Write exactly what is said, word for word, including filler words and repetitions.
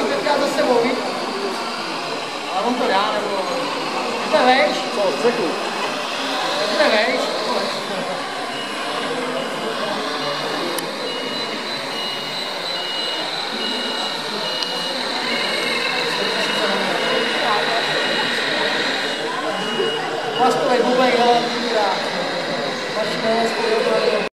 hnedka za sebou, víš? Ale on to dá, nebo... Jde vejš. Co, střechu? Jde vejš. Plastový bubej, hele, vybírá. Mašina,